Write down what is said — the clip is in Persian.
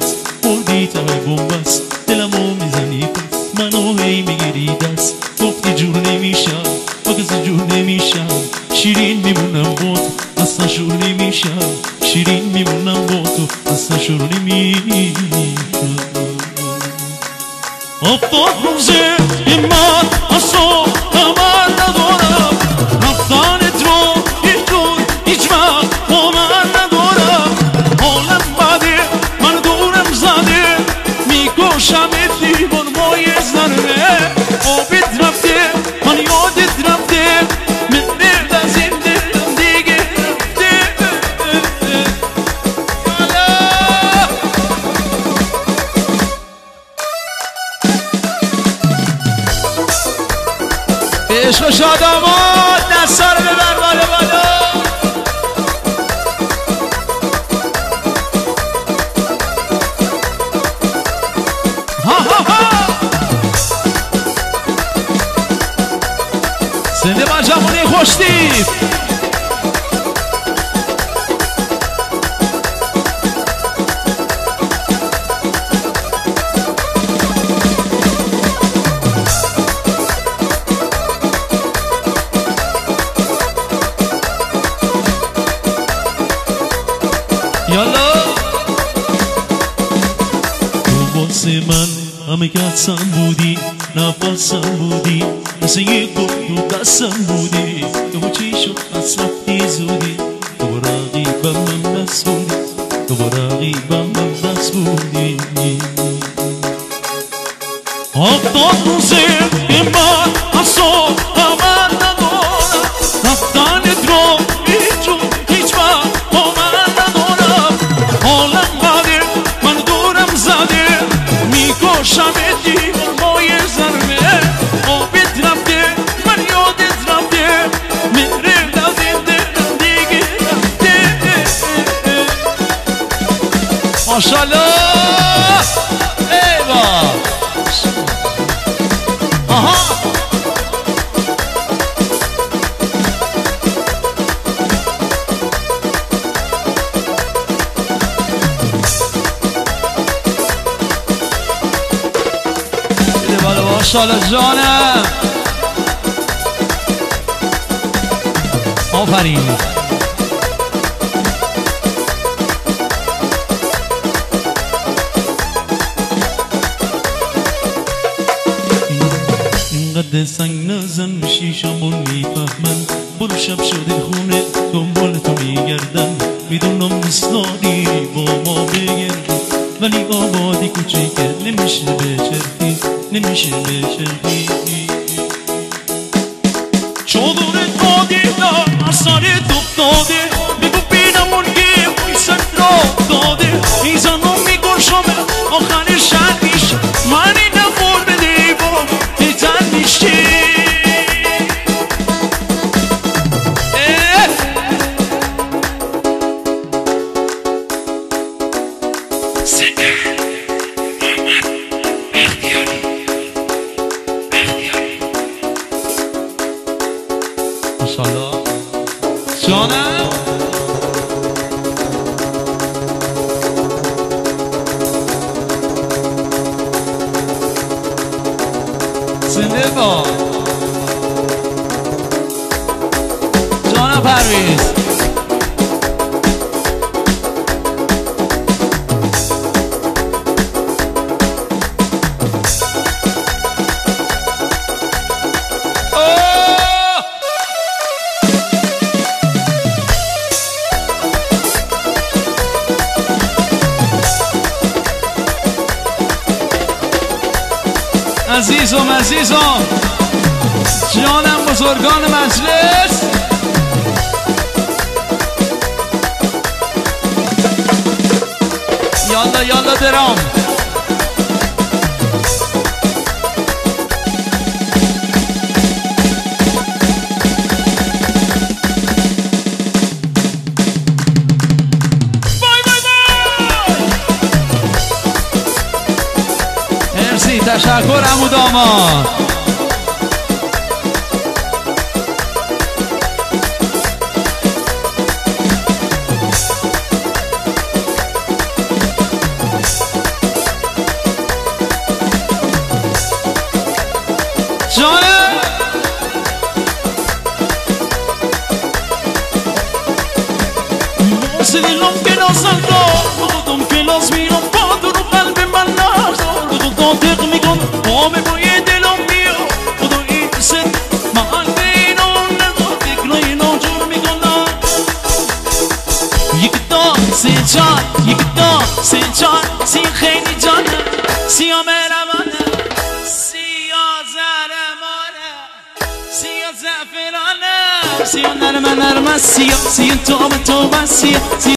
است بردی تمه بومبست دلمو میزنی پس منو هی میگیری دست گفتی جور نمیشم با کسی جور نمیشم شیرین میمونم با تو اصلا شور نمیشم شیرین میمونم با تو اصلا شور نمیشم افتاد روزه ایمان اصلا تمام ندارم رفتنت رو هیچ جور هیچ وقت با من ندارم حالم بده من دورم زده میکشم دیوان مای زنه آبت رفته من یادت رفته مرد از این دلم دیگه رفته عشق و شادامات دستا رو ببر بالا بالا زنده با جوانی خوشتیب یالا تو واسه من همه کسم بودی نفسم بودی مثل یک گل تو دستم بودی تو چی شد از رفتی زودی تو با رقیبم من دست بودی تو با رقیبم من دست بودی افتاد روزه من اصلا من ندارم رفتنت رو هیچ جور هیچ وقت با من ندارم حالم بده من دورم زده میکشم دیوان مای زرمه آبت رفته من یادت رفته مرد از این دلم دیگه رفته ماشالله ایوا آها ماشالله جانم آفرین اینقدر سنگ نزن میشیشمون میفهمن برو شب شده خونه دنبال تو میگردن میدونم دوست داری با ما بگردی ولی آبادی کوچیکه نمیشه بچرخی نمیشه بچرخی چادرت آدیدم از سرت افتاده بگو بینمون یه بایست را داده میزنم میگوشم آخر شد میشه من این نفر بده با بیتن میشه ماشالله جانم زنده با جانم پرویز عزیزم جانم بزرگان مجلس یالا درام مرسی تشکر عمو داماد جان یک دو سه جان سی خیلی جانه سیا مهربانه سیا زهرمانه سیا زعفرانه سیا نرمه نرمه سیا توبه توبه سیا